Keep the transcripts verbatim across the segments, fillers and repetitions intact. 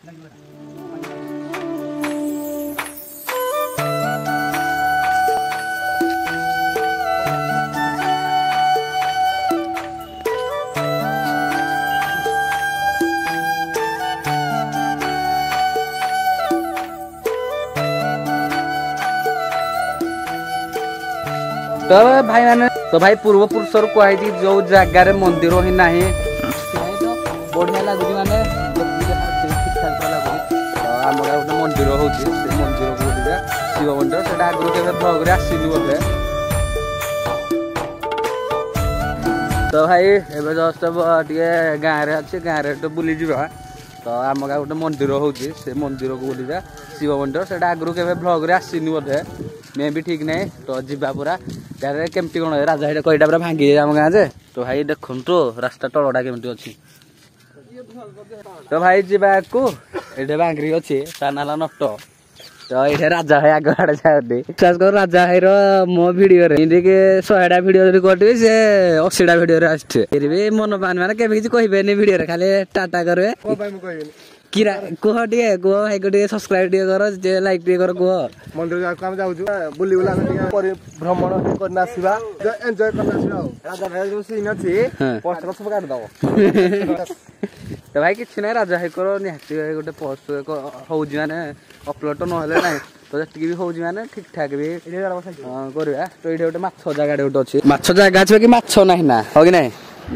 तो भाई मैंने तो भाई पूर्व पुरुष कही जो जगार मंदिर ही ना तो बढ़िया लगुच माने ठीक ठाक लगुच आम गोटे मंदिर हो मंदिर को शिव मंदिर से आगु के ब्लॉग आसनी बोधे तो भाई एवं जस्ट टे गाँव में अच्छे गाँव में तो बुली जा तो आम गाँव गोटे मंदिर हो मंदिर को बुली जा शिव मंदिर से आगु के ब्लॉग आसनी बोधे मैं भी ठीक नहीं तो जीवा पूरा यार केमती कौन राजा हिट कईटा पूरा भांगी जाए आम गाँव से तो भाई देखु तो रास्ता तलटा केमती अच्छी तो भाई जीवा को ये भांगी अच्छी ता ना नट तो ये राजा भाई आग आड़े जाते विश्वास कर राजा भाई मो भिडियो शहेटा भिडियो कटे सी अशीटा भिडियो आसे फिर भी मन पानी मैंने केवे किसी कहे भिडियो खाली टाटा करेंगे किरा कह टे कह भाई को सब्सक्राइब टे कर लाइक टे कर कह मंदिर जाऊ जाऊँ बुली बुला भ्रमण करना आसवा एंजॉय करना आसवा राजा भाई जो सीन अच्छी पोस्टर सब काट दब तो भाई किसी ना राजा भाई को निहाती गोटे पोस्ट हो माने अपलोड तो ना ना तो जी भी हो माने ठीक ठाक भी करवा तो ये गोटे माछ जगह गोटे अच्छी माछ जगह अच्छे कि माछ ना ना हो कि ना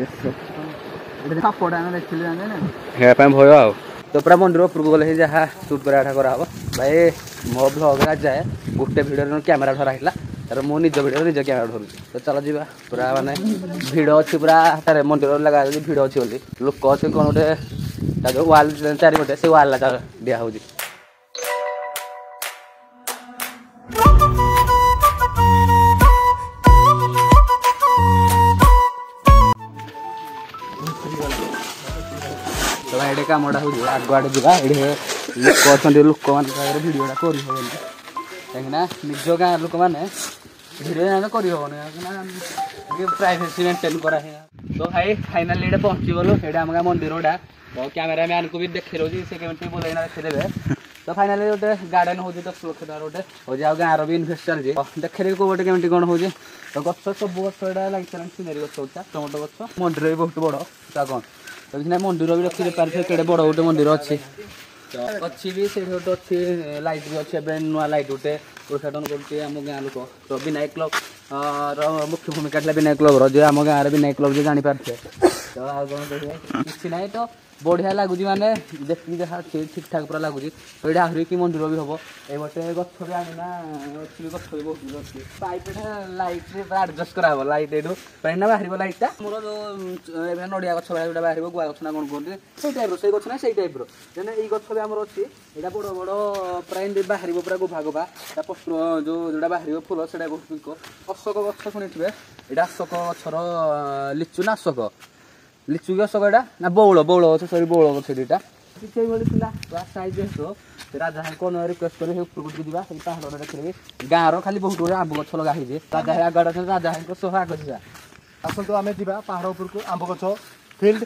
भय आ तो पूरा मंदिर उपरक गले जहाँ सुट कराठा करा भाई मो ब्लॉग जाए गोटे भिडियो कैमेरा धरा है मो निज भिडियो निज कैमेरा धरू तो चल जा पूरा माने भिड़ अच्छी पूरा मंदिर लगा भिड़ अच्छी बोली लोक अच्छे कौन गोटे वाल चारिपटे से वाल दिया हो तो भाई कमटा हो आग आड़े जा लोक अच्छा लोक मैंने भिडियोटा कर कहीं निज गाँव लोक मैंने भिडियो कर प्राइवेसी मेंटेन करा तो भाई फाइनाली ये पहुँची गलु ये आम गाँव मंदिरटा तो कैमेरा मैन को भी देखी रोचे से केमी बोलना देखीदे तो फाइनाली गोटे गार्डन हो दस लक्ष टार गोटे हो गाँव भी इनभेस्ट चलती देखिए कौटे केमी कौन हो तो गच सब गच यहाँ लगी सारे सिनेरी गच होता टमाटो गच मंदिर भी बहुत बड़ ता कौन तो मंदिर भी रखी पारे के बड़ गोटे मंदिर अच्छी तो अच्छी भी से गोटे अच्छी लाइट भी अच्छे नुआ लाइट गोटे उद्घाटन करम गाँ लोक तो विनायक क्लब मुख्य भूमिका विनायक क्लब रो आम गाँव विनायक क्लब जो जापारे तो आ कि ना तो बढ़िया लगुच माने देखी जहाँ ठीक ठाक पूरा लगुच तो ये आहरी कि मंदिर भी हम ये गोटे गच भी आना अच्छी गच भी बहुत अच्छी पाइप लाइट आडजस्ट करा लाइट यू पाना बाहर लाइटा मोर जो नड़िया गच जो बाहर गुआ गच ना कौन कहते से टाइप से गच ना से टाइप रहा ये गच भी आम अच्छी यहाँ बड़ बड़ प्राय बाहर पूरा गुभा गुभा पशु जो जोटा बाहर फुल से बहुत अशोक गच शुणी यहाँ अशोक गचर लिचु ना अशोक लिचु की अशोक यहाँ ना बौल बौल गच सरी बौल गच दुटा से जेहतु राजा कौन रिक्वेस्ट कर पहाड़ देखिए गाँव खाली बहुत गुड आंब गच लगा राजा आगड़ राजा सह आग जा आसतु आम जा पहाड़ उपरको आंब गच फिल्ड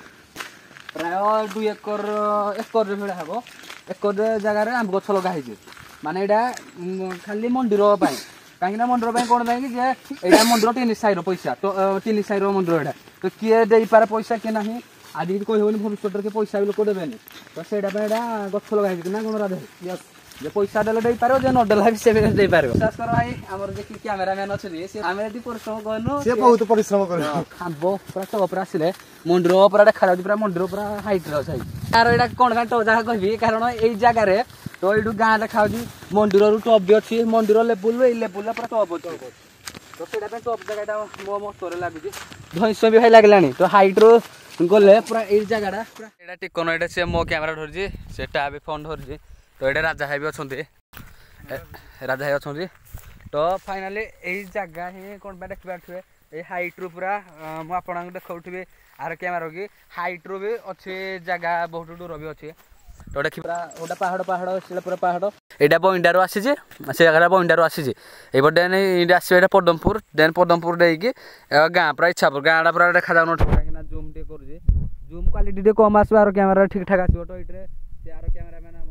प्राय दुई एकर एकर भाया हम एकर जगार आंब गच लगा माने यहाँ खाली मंदिर कहीं मंदिर कौन कि यहाँ मंदिर तीन साइर पैसा तो तीन साइर मंदिर यहाँ तो किए दे पारे पैसा किए ना आज कह भविष्य के पैसा भी लोक देवे तो से गच लगा ना कौन राधे जे पैसा देले दे पारो जे न देला भी से दे पारो विश्वास कर भाई हमर जे कैमरामैन अछि से आमे यदि परिश्रम करनो से बहुत परिश्रम करो खाबो पूरा तो ऊपर आसिले मंदिर पूरा देखा जाउछ पूरा मंदिर पूरा हाइट रे अछि यार एटा कोन का तो जगह कहबी कारण एई जगह रे तो एडू गां देखा जाउछ मंदिर रु टॉप भी अछि मंदिर लेवल ए लेवल पूरा टॉप अछि तो सेटा पे टॉप जगहटा मो मो तोरे लागुछि धइस भी भाई लागलानी तो हाइट रो गले पूरा एई जगहटा पूरा एटा टिकोन एटा से मो कैमरा धरछि सेटा भी फोन धरछि तो ये राजा भाई भी अच्छा राजा भाई अच्छा तो फाइनाली यही जगह ही कौन पे देख पारे ये हाइट रू पूरा मुझे देखा आर कैमेरा की हाइट रू भी अच्छे जगह बहुत दूर भी अच्छे तो देखिए पूरा गोटे पहाड़ पहाड़ से पूरा पहाड़ यहाँ बइंडारू आसी से जगह बइंडारू आसी ये आसो पदमपुर देन पदमपुर देकी गाँ पूरा इच्छापुर गाँटा पूरा देखा जाऊन कहीं जूम टे कर जूम क्वालिटी कम आसो आर कैमेरा ठीक ठाक आसो तो ये आर कैमेरामैन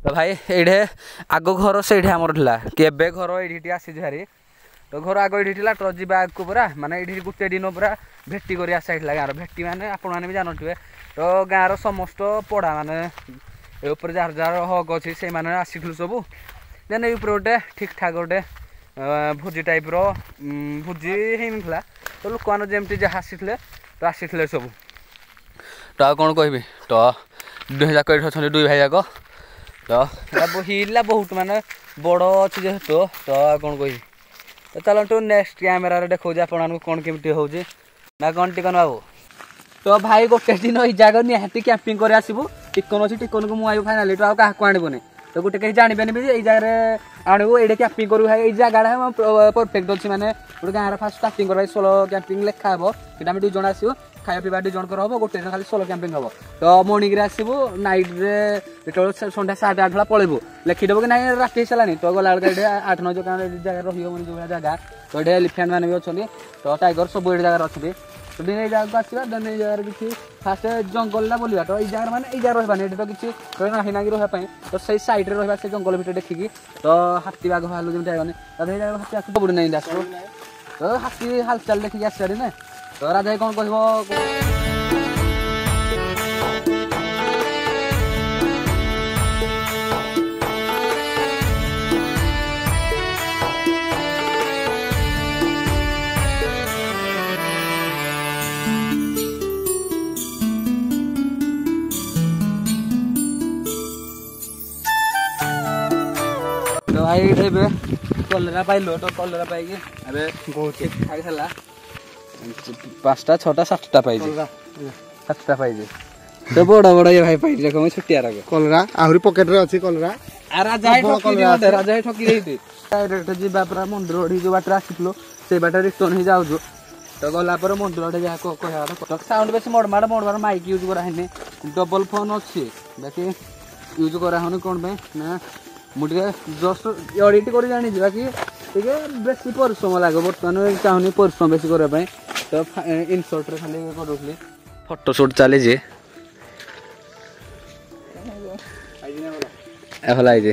तो भाई ये आग घर से आमर था कि घर ये आसी भारी तो घर आग ये तो जी आग को पूरा माने ये गोटे दिन पूरा भेटी कर आसा गाँव भेटी मैंने आपण मैंने भी जानते तो गाँव समस्त पढ़ा माने ऊपर जार जार हक अच्छी से मैंने आसलु सब देन ये गोटे ठीक ठाक गोटे भोजी टाइप भोजी होता तो लोक मैंने जमी जहाँ आसी तो आसी सब तो आ कौन कह तो दुई जाक ये अच्छा दुई भाई जाक तो हिला बहुत माने बड़ अच्छी जेहेतु तो आ कौन कह तो चलतु नेक्स्ट कैमेरा देखा आप कौन केमती हो ना कौन टिकन बाबू तो भाई गोटे दिन ये जगह निहाती कैंपिंग कर आसबू टिकन अच्छी टिकन को मुझे फाइनाली तो क्या आनबुनि तो गोटे कहीं जानबेनि भी ये जगह आणबू ये कैंपिंग करू भाई ये जगह परफेक्ट अच्छी मैंने गोटे गाँव फास्ट स्टार्टिंग कर सोलो कैंपिंग लेखा हम कि आम दुई जन आसू खाया पीवा दुई जनकर हम गोटे दिन खाली सोलो कैंपिंग हम तो मर्णिंग आसबू नाइट जो सन्ध्या सात आठ बेला पलैबू लिखिदेव कि ना राति सारानी तो गला बेलू आठ नौ जगह जगह रही जो जगह तो ये एलिफेंट मैंने भी अच्छे तो टाइगर सब ये जगह अच्छे तो दिन जगह आसवा देन ये जगह किसी फास्ट जंगल बोलवा तो ये जगह मैंने ये जगह रही तो किसी नहीं ना कि रही तो सही सैड्रे रहा से जंगल भितर देखिकी तो हाथी बाघ भालू जमी आएगा तो ये हाथी आस बुड़ नहीं आस तो हाथी हालचाल देखिए आसवारी ना तो राजा कौन कह तो भाई ये कलरा पाइल तो कलरा पाई अरे बहुत ठीक ठाक है पाँचटा छटा सातटा पाई सातटा पाई तो बड़ बड़ ये भाई पाई देख मैं छुट्टिया कलरा आहरी पकेट रे अछि कलरा आ राजा राजा ठकी देते डायरेक्ट जीवा पूरा मंदिर जो बाटर आसिलो से बाटर रिटर्न ही जाऊ तो गला पर मंदिर जहाँ कह साउंड बेस मड़माड़ मड़माड़ माइक यूज करानी डबल फोन अच्छी बाकी यूज करानी कौन ना मुझे जस्ट एडिट कर जानी बाकी बेस परिश्रम लगे बर्तमान चाहूनी परिश्रम बेस करने तो इनसर्ट खाली करूली फोटो सुट चली भल आई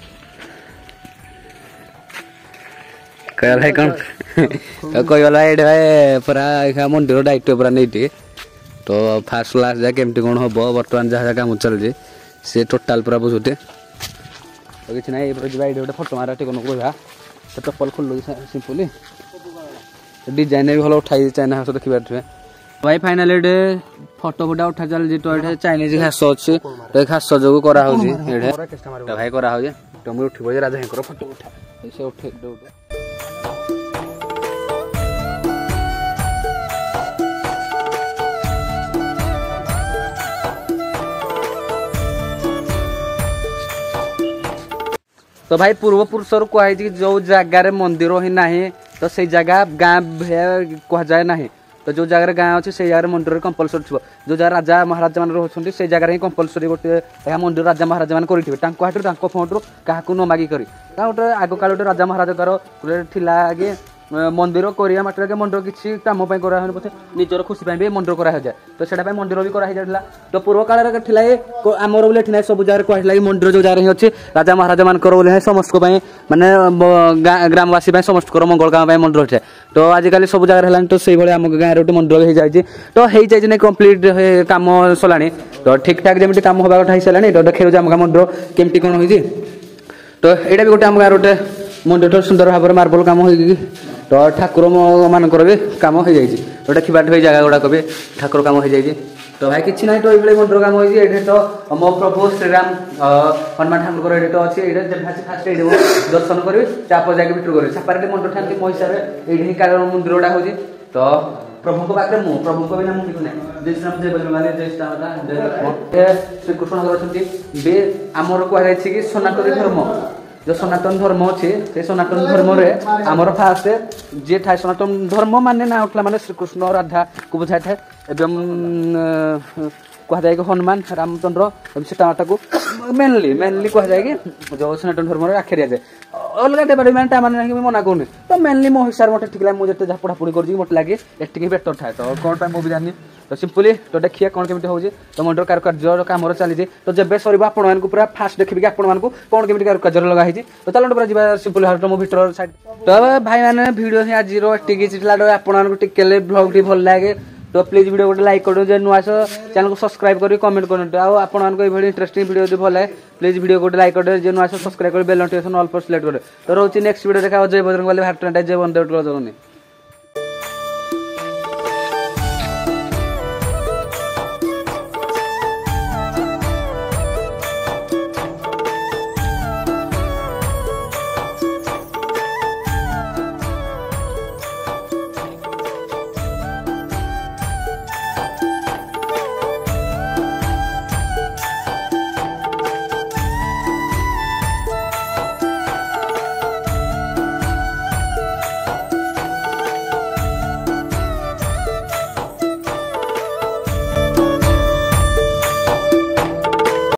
कह भाई कौन कहला ये भाई पूरा मंदिर दायित्व पूरा नहीं तो फास्ट लास्ट जाए केमती कौन हम बर्तमान जहाँ काम चलती सी टोटाल पूरा बुझुटे तो किसी ना ये गोटे फोटो मारा टिकन कह तो चप्पल खोल सिंपली डिजाइन भी भल उठाई चाइना घास देखी पारे भाई फाइनाल ये फोटो फोटा उठा चलती तो ये चाइनीज घास अच्छे तो घास जो कराए भाई कराए तो मुझे उठे राजा फोटो उठा से उठे तो भाई पूर्व पुरुष कहुई जो जगार मंदिर ही ना तो से जगह गाँ कह जाए ना तो जो जगह गाँ अच्छे से जगह मंदिर कंपलसरी थी जो जगह राजा महाराजा मैंने रोचे से जगह ही कंपलसरी गोटे मंदिर राजा महाराजा मैंने करेंगे हाटू फंड्रु क्या न मागिक गोटे आग काल गोटे राजा महाराजा तार गोटे आगे मंदिर करिया मात्र के मंदिर किसी कम कराए पचे निजर खुशी भी मंदिर कराए तो से मंदिर भी कराई जाता तो पूर्व काल आमर बोले ना सब जगह कहला मंदिर जो जगह अच्छे राजा महाराजा मान बोले समस्त माने ग्रामवासी समस्त मंगल गाँव मंदिर अच्छे तो आजिकल सब जगह है तो से आम गाँव गोटे मंदिर हो जाए तो हो जाए कम्प्लीट कम सरला तो ठीक ठाक जमी कम होगा हो सारा तो देखिए आम मंदिर केमती कौन हो तो यहाँ भी गोटे आम गाँव गोटे मंदिर सुंदर भाव में मार्बल कम हो तो ठाकुर मानकर भी कम हो जाए तो देखा जगह गुड़ाक भी ठाकुर कम हो जाए तो भाई किसी ना तो ये मंदिर कम हो तो मो प्रभु श्रीराम हनुमान ठाकुर ये तो अच्छे फास्ट ये दर्शन करी चाप जाके भितर करें सेपरेट मंदिर ठाकुर मो हिसाब से ये कारण मंदिर गुड़ा हो तो प्रभु को पाखे मु प्रभु को बिना मुझे ना जय श्री राम जय बजरंग जय सीता जय लक्ष्मण श्रीकृष्ण अच्छे आमर कहुई कि सनातन धर्म जो सनातन धर्म अच्छे से सनातन धर्म रे आमर फास्ट जी थाए सनातन धर्म माने ना उठला माने श्रीकृष्ण राधा को बुझाई थाए एवं कहुए कि हनुमान रामचंद्र सीता माता को मेनली मेनली कहुए कि जो सनातन धर्म आखे दिया जाए अलग डिपार्टमेंट मैंने नहीं मना करूनी तो मेनली मो हिसाब मत ठीक लगे मुझे जहाँ पढ़ापढ़ी कर मत लगे एटिक बेटर थाए तो कौन पर मुझे जानी तो सिंपली तो देखिए कौन केमी हो तो मंडर कारुकार्य कम चली तो जब सर आपण पूरा फास्ट देखिए आपण कौन केमी कारुकार्य लगाई तो चलो पूरा जा सिंपल हार्ट मो भीतर साइड तो भाई मैंने भिडियो आज टिके ब्लॉग भल लगे तो प्लीज वीडियो गोटे लाइक कर जो नुआ चैनल को सब्सक्राइब कर कमेंट करते आपको इंटरेस्टिंग वीडियो जो भल है प्लीज वीडियो गोटे लाइक कर जो नुआ सब्सक्राइब कर बेल नोटिफिकेशन ऑल पर सिलेक्ट कर तो रोचे नेक्स्ट वीडियो देखा जय बजरंग बली भारत जय वंदे जगन्नाथ।